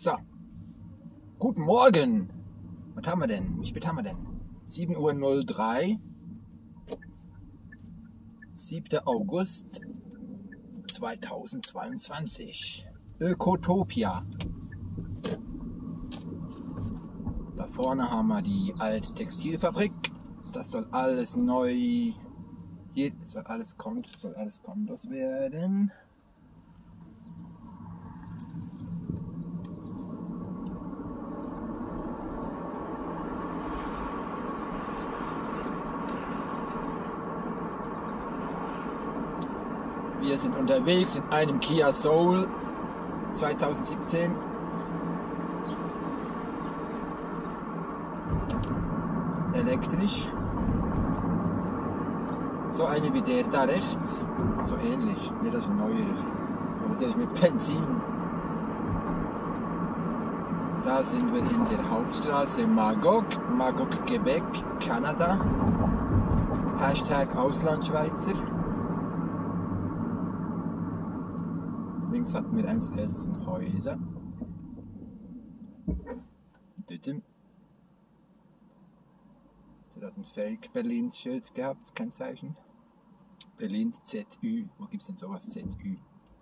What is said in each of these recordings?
So, guten Morgen. Was haben wir denn? Wie spät haben wir denn? 7:03 Uhr. 7. August 2022. Ökotopia. Da vorne haben wir die alte Textilfabrik. Das soll alles neu. Hier soll alles Kontos werden. Wir sind unterwegs in einem Kia Soul 2017. Elektrisch. So eine wie der da rechts. So ähnlich. Ne, das ist ein neuer. Aber der ist mit Benzin. Da sind wir in der Hauptstraße Magog, Quebec, Kanada. Hashtag Auslandschweizer. Links hatten wir eines der ältesten Häuser. Der hat ein Fake Berlin-Schild gehabt, Kennzeichen. Berlin ZÜ. Wo gibt es denn sowas? ZÜ.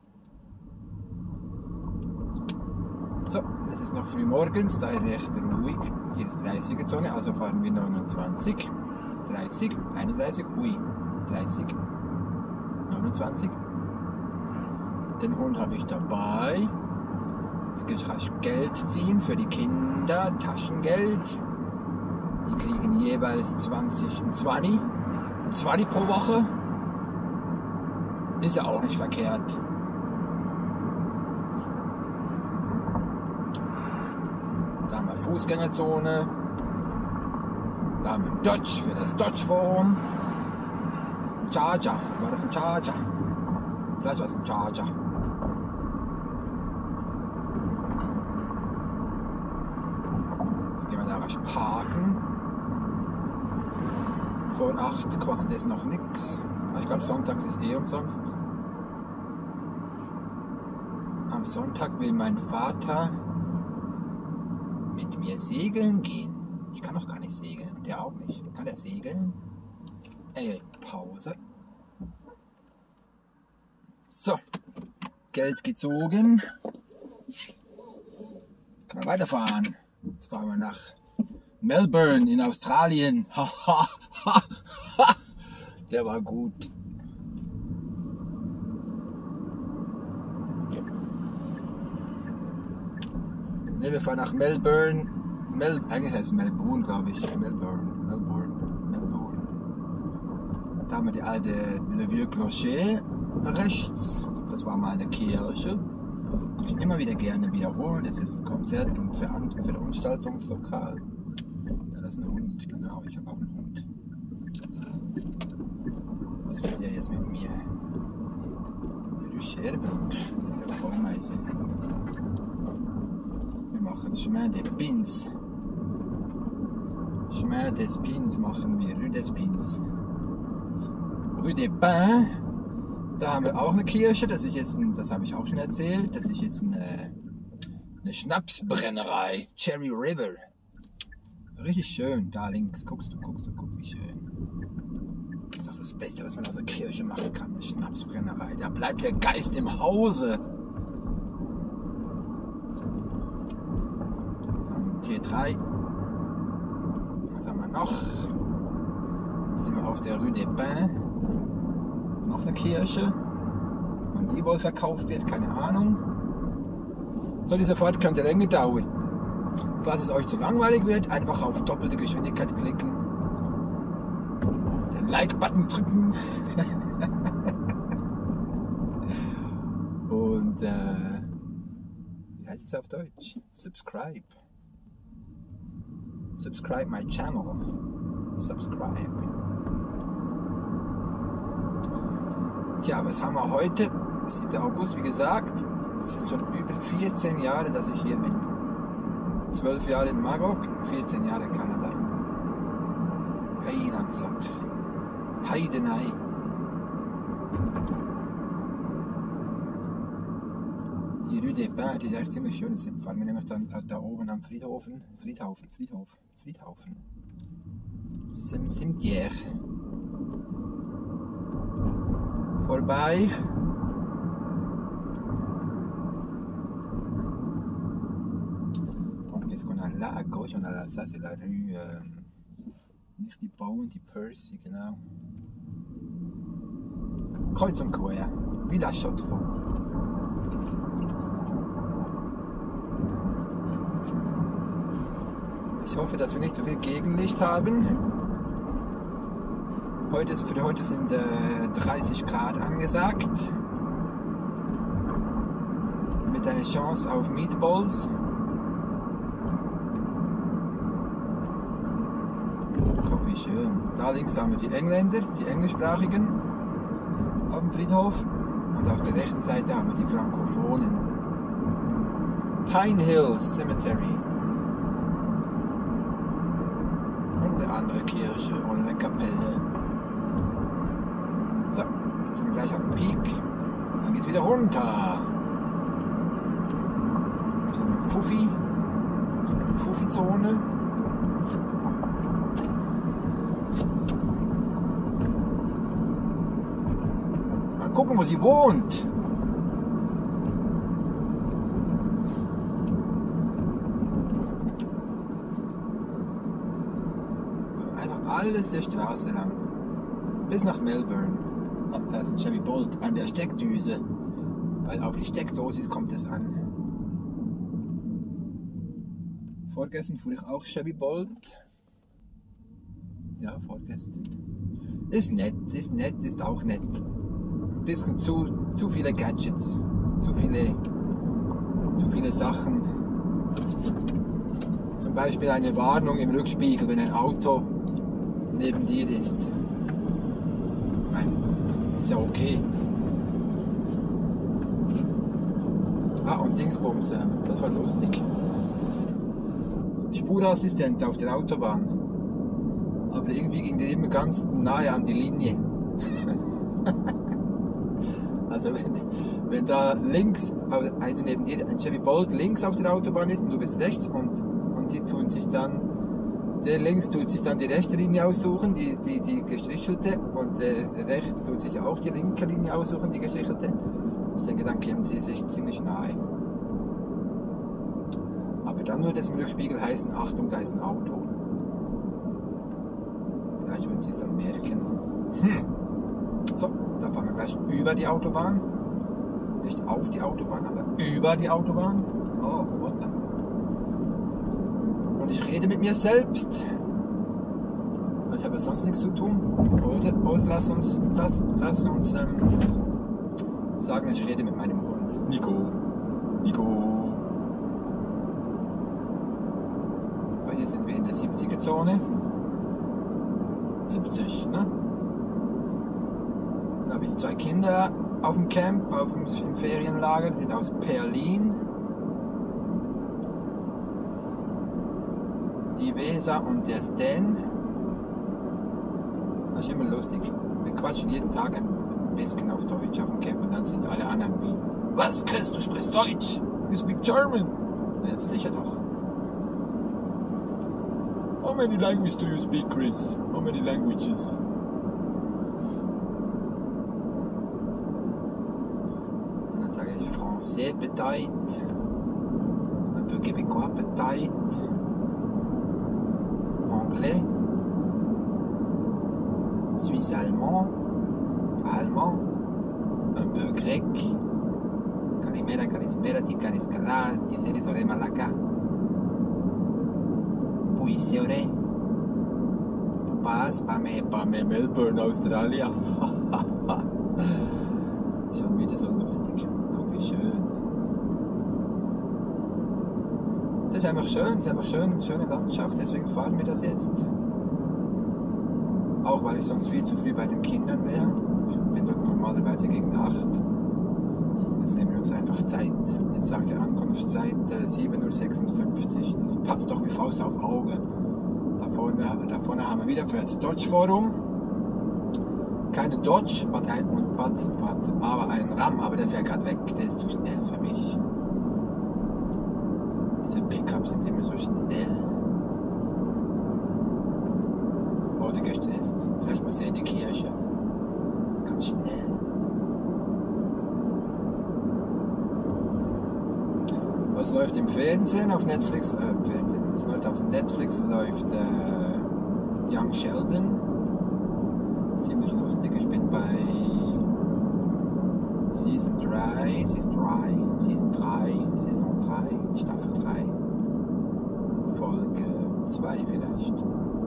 So, es ist noch früh morgens, daher recht ruhig. Hier ist 30er-Zone, also fahren wir 29, 30, 31, 30, 29. Den Hund habe ich dabei. Jetzt kannst du Geld ziehen für die Kinder, Taschengeld. Die kriegen jeweils 20 pro Woche. Ist ja auch nicht verkehrt. Da haben wir Fußgängerzone. Da haben wir Dodge für das Dodge Forum. Charger. War das ein Charger? Vielleicht war es ein Charger. Jetzt gehen wir da rasch parken. Vor 8 kostet es noch nichts. Ich glaube, sonntags ist eh umsonst. Am Sonntag will mein Vater mit mir segeln gehen. Ich kann noch gar nicht segeln. Der auch nicht. Kann der segeln? Pause. So. Geld gezogen. Können wir weiterfahren. Jetzt fahren wir nach Melbourne in Australien. Der war gut. Ne, wir fahren nach Melbourne. Eigentlich heißt es Melbourne, glaube ich. Melbourne. Da haben wir die alte Le Vieux Clocher rechts. Das war mal eine Kirche. Kann ich immer wieder gerne wiederholen. Es ist ein Konzert- und Veranstaltungslokal. Ja, das ist ein Hund, genau. Ich habe auch einen Hund. Was will der jetzt mit mir? Du Scherben, der Vollmeise. Wir machen Chemin des Pins. Chemin des Pins machen wir. Rue des Pins. Rue des Pins. Da haben wir auch eine Kirche. Das habe ich auch schon erzählt. Das ist jetzt eine Schnapsbrennerei. Cherry River. Richtig schön. Da links. Guck, wie schön. Das ist doch das Beste, was man aus der Kirche machen kann. Eine Schnapsbrennerei. Da bleibt der Geist im Hause. Tier 3. Was haben wir noch? Jetzt sind wir auf der Rue des Pins. Noch eine Kirche. Und die wohl verkauft wird, keine Ahnung. So, diese Fahrt könnte länger dauern. Falls es euch zu langweilig wird, einfach auf doppelte Geschwindigkeit klicken. Den Like-Button drücken. Und wie heißt es auf Deutsch? Subscribe. Subscribe my channel. Subscribe. Tja, was haben wir heute? 7. August, wie gesagt. Es sind schon über 14 Jahre, dass ich hier bin. 12 Jahre in Magog, 14 Jahre in Kanada. Heilandsack. Heidenei. Die Rue des Pins, die ist echt ziemlich schön. Jetzt fahren wir nämlich dann da oben am Friedhofen. Cimetière. Vorbei. Donc, qu'est-ce qu'on a là à gauche? On a là, ça c'est la rue. Nicht die Bowen, die Percy, genau. Kreuz und quer. Wie das Schott von. Ich hoffe, dass wir nicht zu viel Gegenlicht haben. Für heute sind 30 Grad angesagt. Mit einer Chance auf Meatballs. Guck, wie schön. Da links haben wir die Engländer, die englischsprachigen auf dem Friedhof. Und auf der rechten Seite haben wir die Frankophonen. Pine Hill Cemetery. Und eine andere Kirche oder eine Kapelle. So, jetzt sind wir gleich auf dem Peak. Dann geht es wieder runter. So eine Fuffi-Zone. Mal gucken, wo sie wohnt. Einfach alles der Straße lang. Bis nach Melbourne. Da ist ein Chevy Bolt an der Steckdüse. Weil auf die Steckdosis kommt es an. Vorgestern fuhr ich auch Chevy Bolt. Ja, vorgestern. Ist nett, ist auch nett. Ein bisschen zu viele Gadgets. Zu viele Sachen. Zum Beispiel eine Warnung im Rückspiegel, wenn ein Auto neben dir ist. Ist ja okay. Ah, und Dingsbums, das war lustig. Spurassistent auf der Autobahn. Aber irgendwie ging der immer ganz nahe an die Linie. Also wenn da links, einer neben dir, ein Chevy Bolt links auf der Autobahn ist und du bist rechts und die tun sich dann, der links tut sich dann die rechte Linie aussuchen, die gestrichelte, und der rechts tut sich auch die linke Linie aussuchen, die gestrichelte. Ich denke, dann kämen sie sich ziemlich nahe. Aber dann würde es im Rückspiegel heißen, Achtung, da ist ein Auto. Vielleicht würden sie es dann merken. So, dann fahren wir gleich über die Autobahn. Nicht auf die Autobahn, aber über die Autobahn. Oh, what the? Und ich rede mit mir selbst. Ich habe sonst nichts zu tun. Oder lass uns sagen, ich rede mit meinem Hund. Nico. So, hier sind wir in der 70er-Zone. 70, ne? Dann habe ich 2 Kinder auf dem Camp, im Ferienlager. Die sind aus Perlin. Die Weser und der Stan. Das ist immer lustig. Wir quatschen jeden Tag ein bisschen auf Deutsch auf dem Camp und dann sind alle anderen wie: Was, Chris, du sprichst Deutsch? You speak German? Ja, sicher doch. How many languages do you speak, Chris? How many languages? Und dann sage ich Français peut-être, un peu québécois peut-être, anglais, suisse-allemand, allemand, un peu grec, Kalimera, Kalispera, Tikaniskala, Tiserisore Malaka, Puiseore, Papas, Pame, Melbourne, Australia. Schon wieder so lustig. Guck, wie schön. Das ist einfach schön, eine schöne Landschaft, deswegen fahren wir das jetzt. Auch weil ich sonst viel zu früh bei den Kindern wäre. Ich bin dort normalerweise gegen 8. Jetzt nehmen wir uns einfach Zeit. Jetzt sagt die Ankunftszeit 7:56 Uhr. Das passt doch wie Faust auf Auge. Da vorne haben wir wieder für das Dodge Forum. Keinen Dodge, aber einen Ram, aber der fährt gerade weg. Der ist zu schnell für mich. Was läuft im Fernsehen? Auf Netflix? Was läuft auf Netflix? Läuft Young Sheldon. Ziemlich lustig. Ich bin bei Season 3, Staffel 3, Folge 2 vielleicht.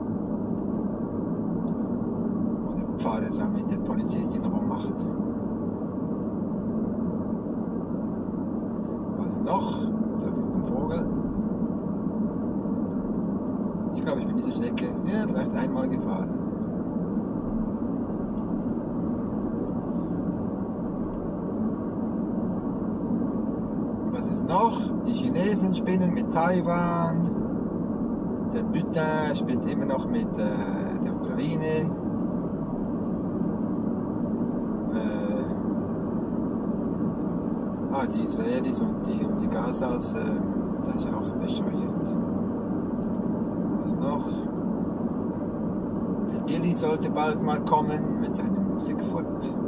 Wo der Pfarrer da mit der Polizistin rummacht. Was noch? Da flog ein Vogel. Ich glaube, ich bin diese Strecke vielleicht einmal gefahren. Was ist noch? Die Chinesen spinnen mit Taiwan. Der Putin spielt immer noch mit der Ukraine. Die Israelis und die Gazas, das ist auch so bescheuert. Was noch? Der Dilly sollte bald mal kommen mit seinem 6-Foot.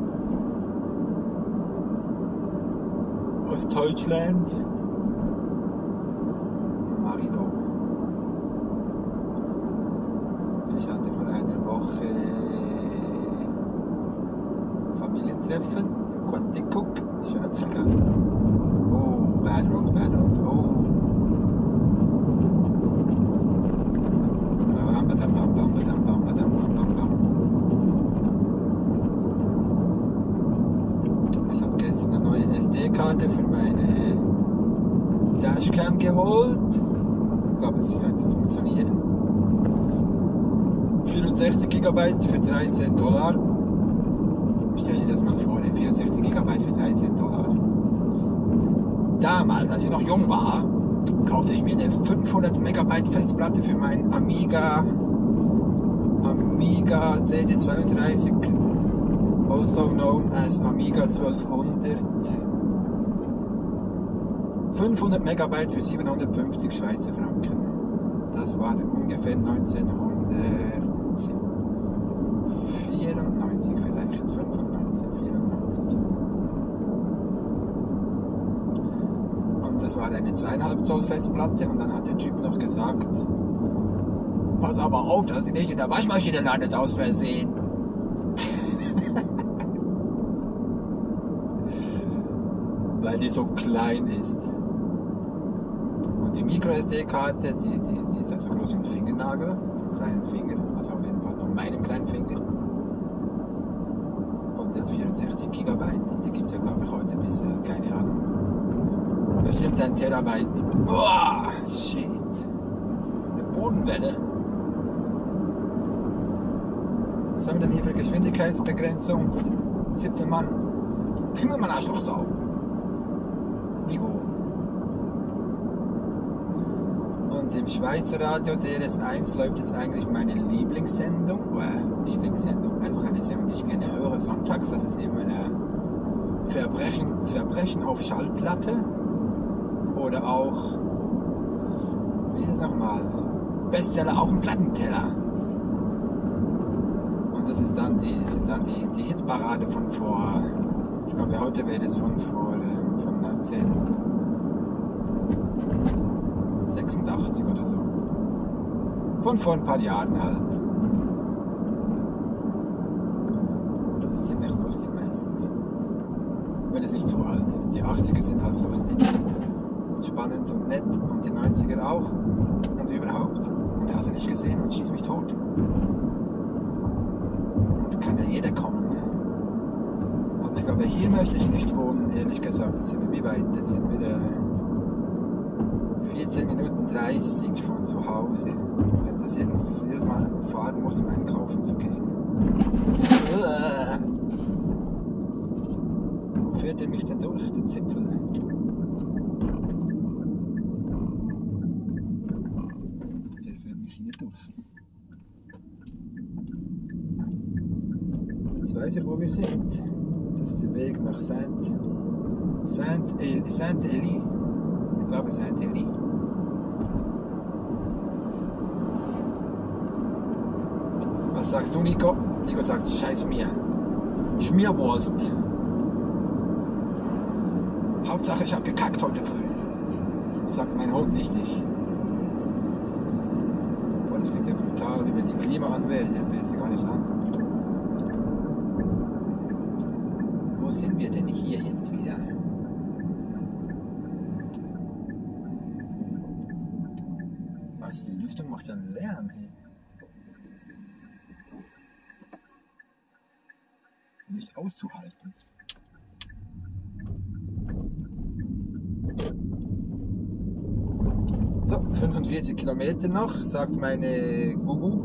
Aus Deutschland. Marino. Ich hatte vor einer Woche Familientreffen. Quantikuk. Schöner Trecker. Oh, bad road. Oh. Ich habe gestern eine neue SD-Karte für meine Dashcam geholt. Ich glaube, es scheint zu funktionieren. 64 GB für $13. Stell dir das mal vor, 64 GB für $13. Damals, als ich noch jung war, kaufte ich mir eine 500 MB Festplatte für mein Amiga CD32, also known as Amiga 1200. 500 MB für 750 Schweizer Franken. Das war ungefähr 1994 vielleicht, 95, 94. Und das war eine 2,5 Zoll Festplatte und dann hat der Typ noch gesagt, pass aber auf, dass sie nicht in der Waschmaschine landet aus Versehen. Weil die so klein ist. Und die MicroSD-Karte, die ist ja so groß wie ein Fingernagel, kleinen Finger, also auf jeden Fall von meinem kleinen Finger. Und die hat 64 GB, die gibt es ja glaube ich heute bis, keine Ahnung. Bestimmt 1 Terabyte. Boah, shit. Eine Bodenwelle. Was haben wir denn hier für Geschwindigkeitsbegrenzung? 17 Mann. Pimmelmann, Arschlochsau. Bigo. Und im Schweizer Radio DRS1 läuft jetzt eigentlich meine Lieblingssendung. Einfach eine Sendung, die ich gerne höre. Sonntags, das ist immer Verbrechen auf Schallplatte. Oder auch, wie ist es nochmal? Bestseller auf dem Plattenteller. Und das ist dann die Hitparade von vor, ich glaube heute wäre es von 1986 oder so. Von vor ein paar Jahren halt. Das ist ziemlich lustig meistens. Wenn es nicht zu alt ist. Die 80er sind halt lustig. Spannend und nett und die 90er auch. Und überhaupt. Und hast du nicht gesehen und schieß mich tot. Und kann ja jeder kommen. Aber ich glaube, hier möchte ich nicht wohnen, ehrlich gesagt. Jetzt sind wir wie weit? Jetzt sind wir 14 Minuten 30 von zu Hause. Wenn das jedes Mal fahren muss, um einkaufen zu gehen. Wo fährt er mich denn durch, den Zipfel? Der fährt mich hier durch. Jetzt weiß ich, wo wir sind. Das ist der Weg nach Saint-Élie. Ich glaube Saint-Élie. Was sagst du, Nico? Nico sagt, scheiß mir. Schmierwurst. Hauptsache, ich habe gekackt heute früh. sagt mein Hund nicht ich. Boah, das klingt ja brutal, wie wenn die Klimaanwälte, der will sie gar nicht an. Wo sind wir denn hier jetzt wieder? Also die Lüftung macht ja einen Lärm, hey. Nicht auszuhalten. So, 45 Kilometer noch, sagt meine Gugu.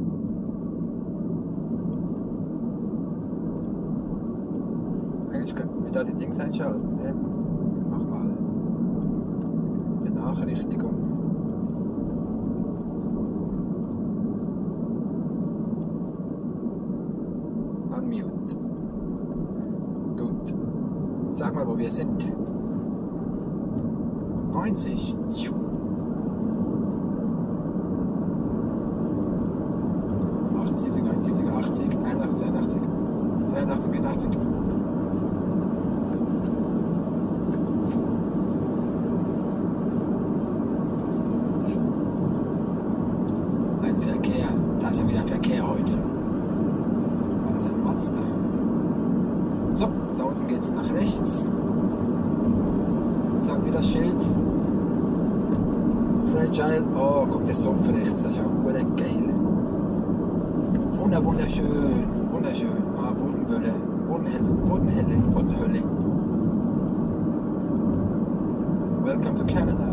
Eigentlich könnten wir da die Dings einschalten. Ne? Mach mal. Benachrichtigung. Unmute. Gut. Sag mal, wo wir sind. 90. 78, 79, 80, 81, 82, 83, 84. Ein Verkehr. Da ist ja wieder ein Verkehr heute. War das ein Monster? So, da unten geht es nach rechts. Sag mir das Schild. Fragile. Oh, guck der Sumpf rechts. Das ist ja geil. Wunderschön. Wunderschön. Ah, Bodenbölle. Bodenhölle. Welcome to Canada.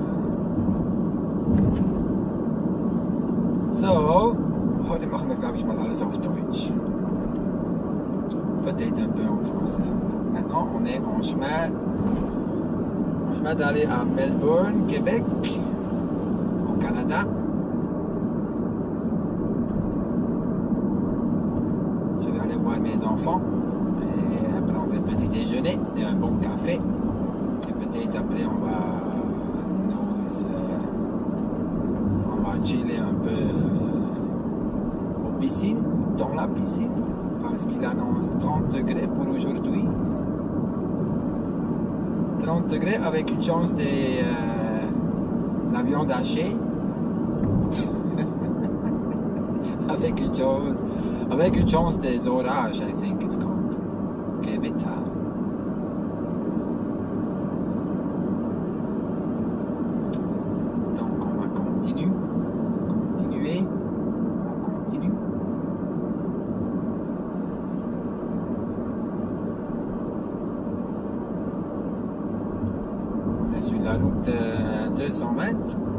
So, heute machen wir, glaube ich, mal alles auf Deutsch. Peut-être un peu en français. Maintenant, on est en chemin d'aller à Melbourne, Québec, au Canada. Je vais aller voir mes enfants et prendre un petit déjeuner et un bon café. Et peut-être après, on va chiller un peu aux piscines, dans la piscine, parce qu'il annonce 30 degrés pour aujourd'hui. 30 degrés avec une chance de la viande hachée. avec une chance des orages, I think it's called. Gewitter. Donc on va continuer. On continue. On est sur la route 220.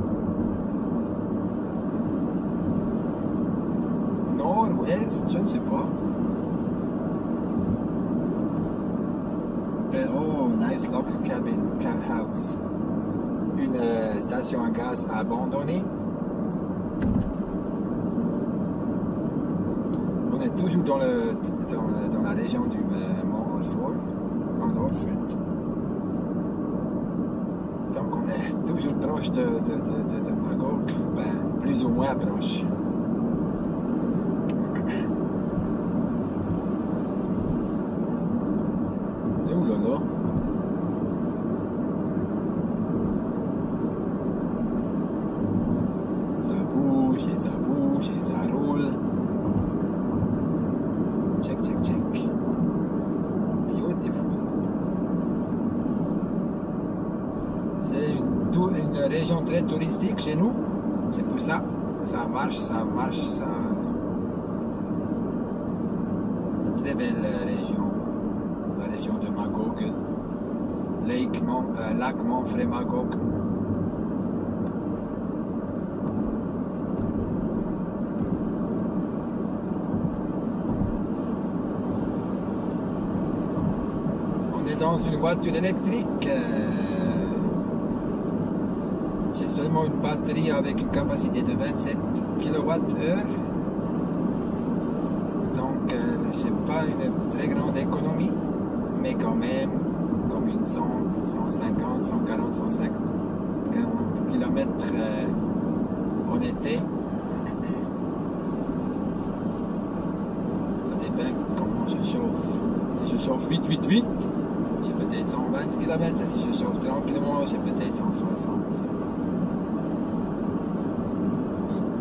Nord-ouest, je ne sais pas. Oh, nice log cabin, house. Une station à gaz abandonnée. On est toujours dans la région du Mont Orford, en Orford. Donc on est toujours proche de Magog, ben, plus ou moins proche. Oh là là. Ça bouge et ça bouge et ça roule. Check. Beautiful. C'est une région très touristique chez nous. C'est pour ça. Ça marche. C'est une très belle région. La région de Magog. Lac Montfray-Magog. On est dans une voiture électrique. J'ai seulement une batterie avec une capacité de 27 kWh. Donc, je n'ai pas une très grande économie, mais quand même, comme une 100, 150, 140, 150 km en été. Ça dépend comment je chauffe. Si je chauffe vite, j'ai peut-être 120 km. Si je chauffe tranquillement, j'ai peut-être 160.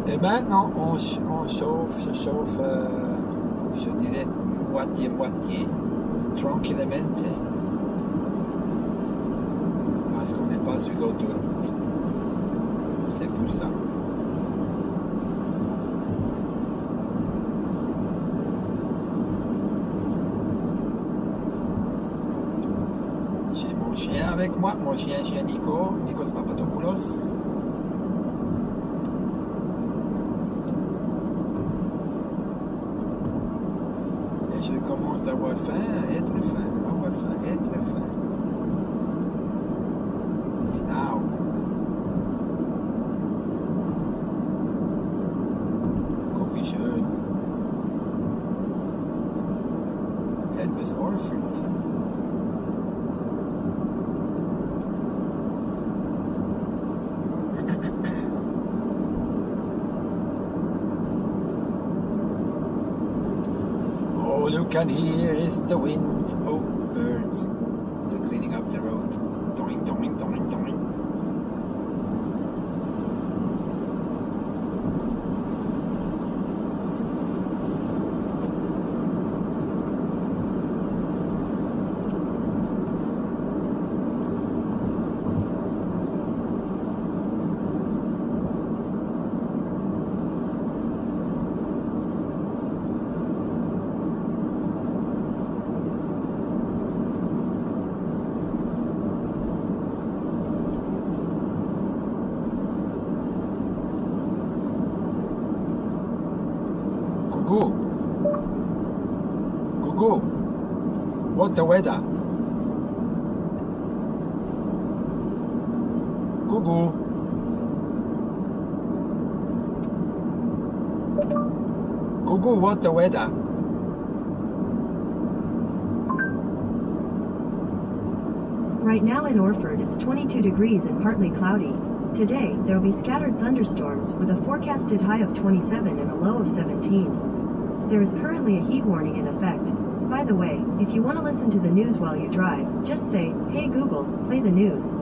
Et maintenant, on chauffe, je dirais moitié-moitié, tranquillement, parce qu'on n'est pas sur l'autoroute. C'est pour ça. J'ai mon chien avec moi, mon chien Nikos Papadopoulos. Et je commence à avoir faim, être faim. Et now. Guck wie schön. Etwas orphaned. All you can hear is the wind. Oh, birds. They're cleaning up the road. Doing, doing, doing, doing. Gugu, what the weather? Gugu. Gugu, what the weather? Right now in Orford it's 22 degrees and partly cloudy. Today, there will be scattered thunderstorms with a forecasted high of 27 and a low of 17. There is currently a heat warning in effect. By the way, if you want to listen to the news while you drive, just say, "Hey Google, play the news."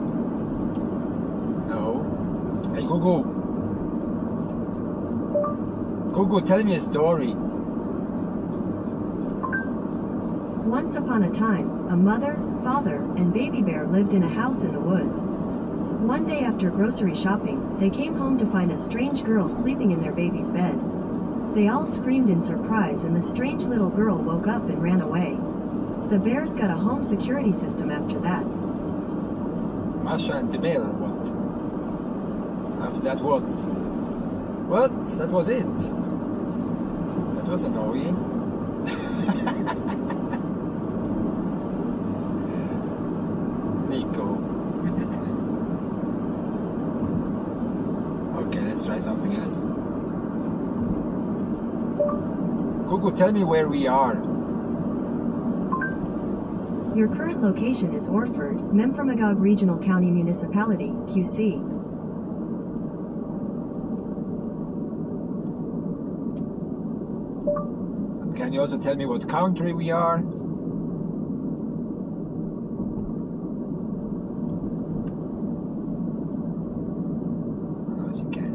No. Hey Google. Google, tell me a story. Once upon a time, a mother, father, and baby bear lived in a house in the woods. One day after grocery shopping, they came home to find a strange girl sleeping in their baby's bed. They all screamed in surprise and the strange little girl woke up and ran away. The bears got a home security system after that. Masha and the bear, what? After that, what? What? That was it? That was annoying. Nico. Okay, let's try something else. Google, tell me where we are. Your current location is Orford, Memphremagog Regional County Municipality, QC. And can you also tell me what country we are? No, you can't.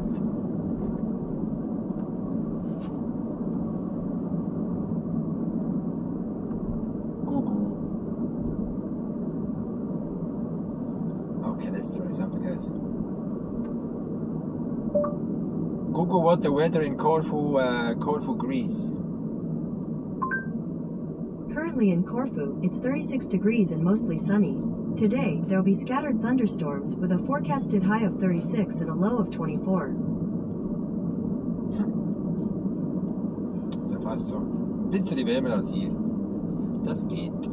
Okay, let's try something else. Google what the weather in Corfu, Greece. Currently in Corfu, it's 36 degrees and mostly sunny. Today, there will be scattered thunderstorms with a forecasted high of 36 and a low of 24. Ja, fast so. Ein bisschen wärmer als hier. Das geht.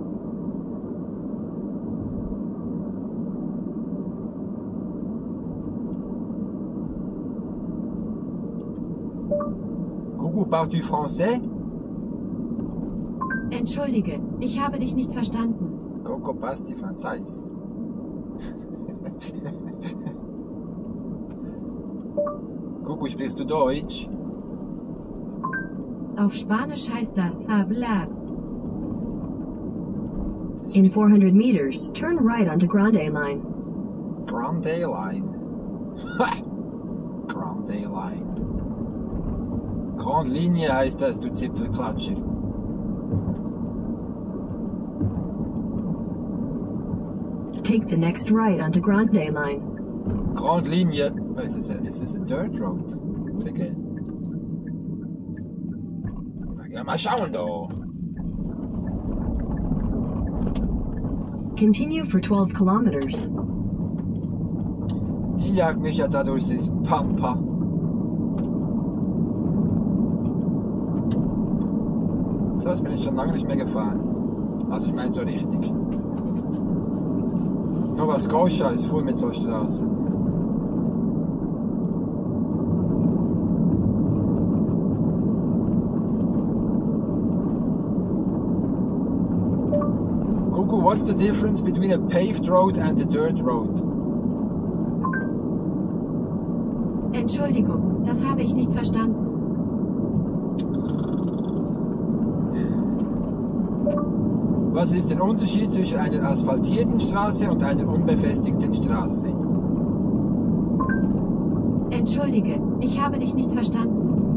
Coucou, parles-tu français? Entschuldige, ich habe dich nicht verstanden. Coco pasti francais. Coucou, sprichst du Deutsch? Auf Spanisch heißt das hablar. In 400 meters, turn right onto Grande Line. Grande Line. Ha! Grande. Day Line. Grande Linie heißt das, du Zipfelklatscher. Take the next right onto Grande Line. Grande Linie. Is this a dirt road? Okay. Ja, mal schauen da. Continue for 12 kilometers. Die jagt mich ja da durch die Pampa. So, das bin ich schon lange nicht mehr gefahren. Also ich meine so richtig. Nova Scotia ist voll mit so Straßen. Kuku, what's the difference between a paved road and a dirt road? Entschuldigung, das habe ich nicht verstanden. Was ist der Unterschied zwischen einer asphaltierten Straße und einer unbefestigten Straße? Entschuldige, ich habe dich nicht verstanden.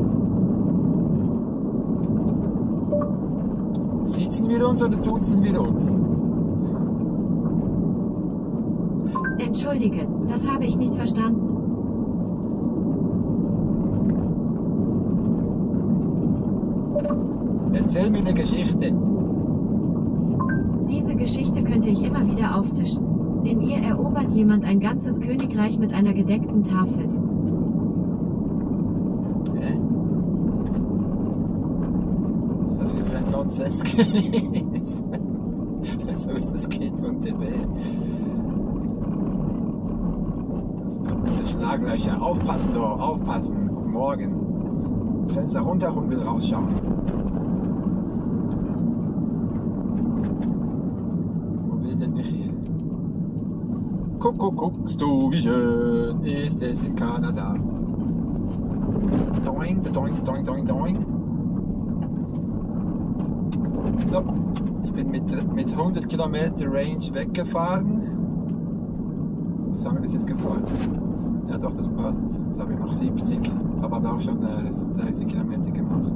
Sitzen wir uns oder duzen wir uns? Entschuldige, das habe ich nicht verstanden. Erzähl mir eine Geschichte. Diese Geschichte könnte ich immer wieder auftischen. In ihr erobert jemand ein ganzes Königreich mit einer gedeckten Tafel. Hä? Was ist das für ein Nonsens gewesen? So ist das Kind und der Bär. Das berühmte Schlaglöcher. Aufpassen doch, aufpassen. Guten Morgen. Fenster runter und will rausschauen. Guckst du, wie schön ist es in Kanada. Doing, doing, doing, doing, doing. So, ich bin mit 100 Kilometer Range weggefahren. Was haben wir das jetzt gefahren? Ja doch, das passt. Jetzt habe ich noch 70. Habe aber auch schon 30 Kilometer gemacht.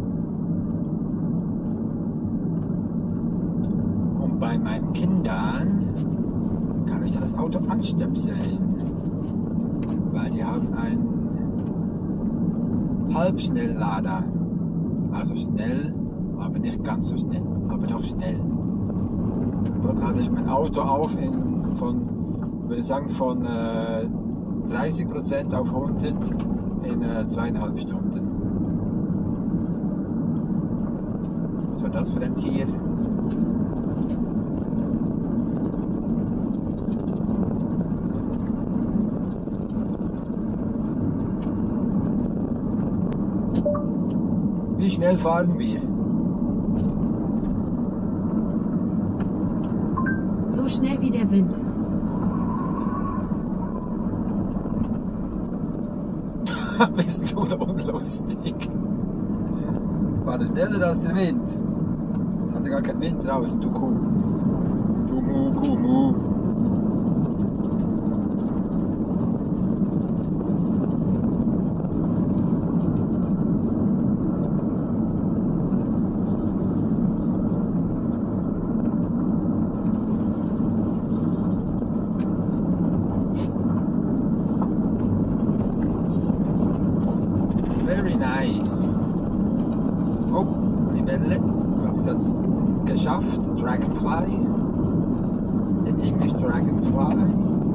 Und bei meinen Kindern kann ich da das Auto anstöpseln, weil die haben einen Halbschnelllader, also schnell, aber nicht ganz so schnell, aber doch schnell. Dort lade ich mein Auto auf würde ich sagen von 30% auf 100 in 2,5 Stunden. Was war das für ein Tier? Wie schnell fahren wir? So schnell wie der Wind. Bist du unlustig? Ich fahre schneller als der Wind. Es hatte gar keinen Wind draußen, du Kuh. Du Mu, Kuh, Mu. Very nice. Oh, Libelle. Habe ich das geschafft? Dragonfly. In English Dragonfly.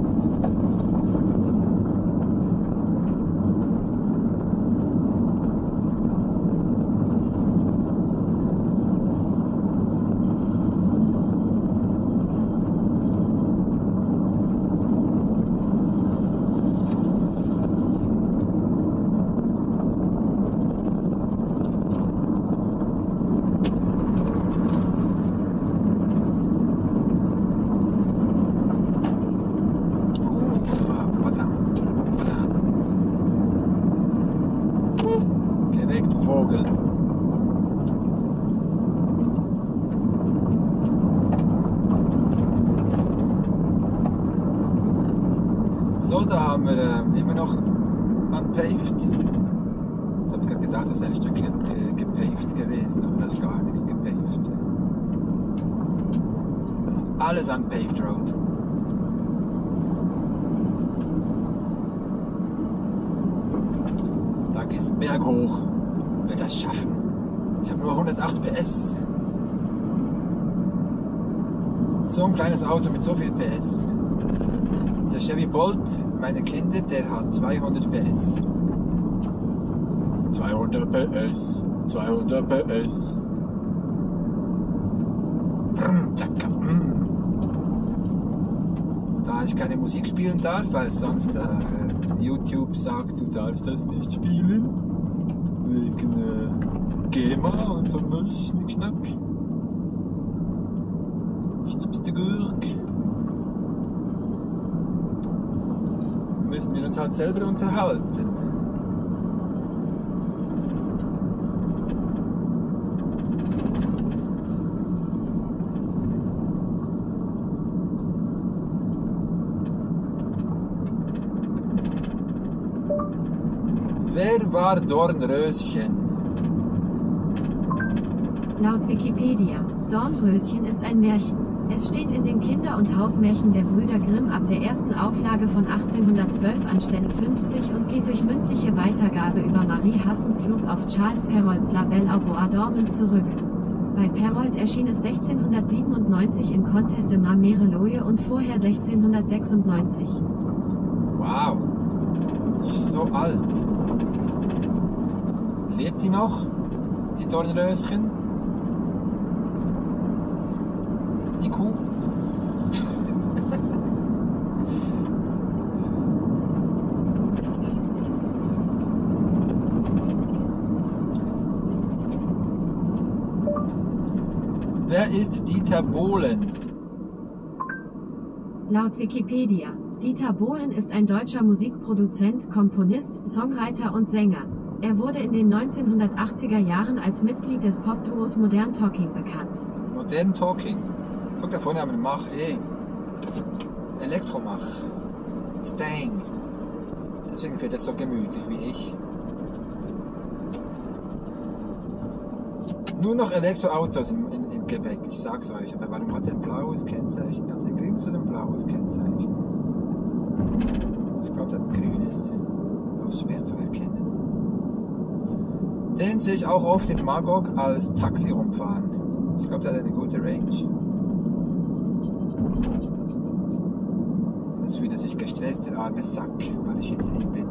Geh weg, du Vogel. So, da haben wir immer noch an unpaved. Jetzt habe ich gerade gedacht, das ist ein Stück gepaved gewesen, aber da ist gar nichts gepaved. Das ist alles unpaved road. Da geht es einen Berg hoch. Wird das schaffen? Ich habe nur 108 PS. So ein kleines Auto mit so viel PS. Der Chevy Bolt, meine Kinder, der hat 200 PS. 200 PS. 200 PS. Brrm, zacka, brrm. Da ich keine Musik spielen darf, weil sonst YouTube sagt, du darfst das nicht spielen. Wegen GEMA und so Milch, Schnack. Schnipste Gurk. Müssen wir uns halt selber unterhalten. Wer war Dornröschen? Laut Wikipedia, Dornröschen ist ein Märchen. Es steht in den Kinder- und Hausmärchen der Brüder Grimm ab der ersten Auflage von 1812 an Stelle 50 und geht durch mündliche Weitergabe über Marie Hassenpflug auf Charles Perraults La Belle au Bois Dormant zurück. Bei Perrault erschien es 1697 in Comtesse de Marmereloye und vorher 1696. Wow, ist so alt. Lebt die noch, die Dornröschen? Die Kuh? Wer ist Dieter Bohlen? Laut Wikipedia, Dieter Bohlen ist ein deutscher Musikproduzent, Komponist, Songwriter und Sänger. Er wurde in den 1980er Jahren als Mitglied des Popduos Modern Talking bekannt. Modern Talking. Guck da vorne am Mach, Elektromach. Stang. Deswegen fährt er so gemütlich wie ich. Nur noch Elektroautos in Quebec, ich sag's euch. Aber warum hat er ein blaues Kennzeichen? Hat er grünes oder ein blaues Kennzeichen? Ich glaube, der hat ein grünes. Das ist schwer zu erkennen. Den sehe ich auch oft in Magog als Taxi rumfahren. Ich glaube, der hat eine gute Range. Jetzt fühlt er sich gestresst, der arme Sack, weil ich hinter ihm bin.